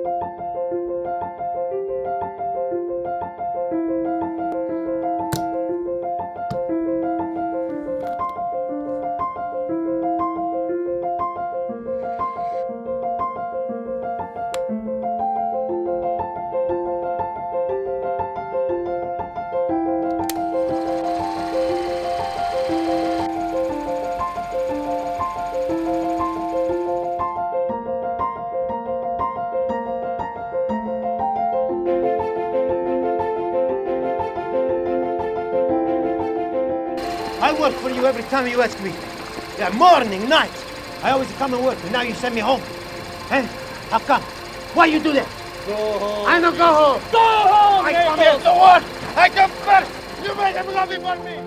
I work for you every time you ask me. Yeah, morning, night. I always come and work, and now you send me home. Eh? How come? Why you do that? Go home. I don't go home. Go home! I come here to work. I come first. You made them loving for me.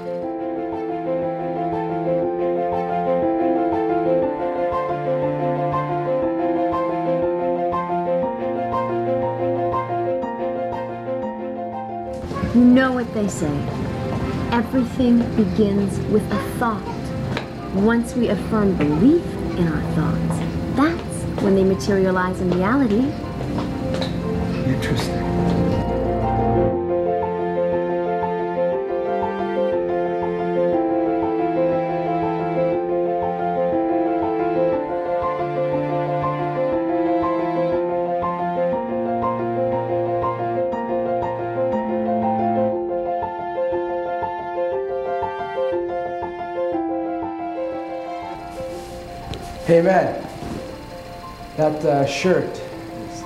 You know what they say. Everything begins with a thought. Once we affirm belief in our thoughts, that's when they materialize in reality. Interesting. Hey man, that shirt is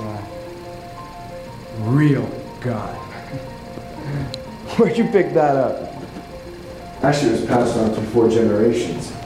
real gone. Where'd you pick that up? Actually, it was passed on through 4 generations.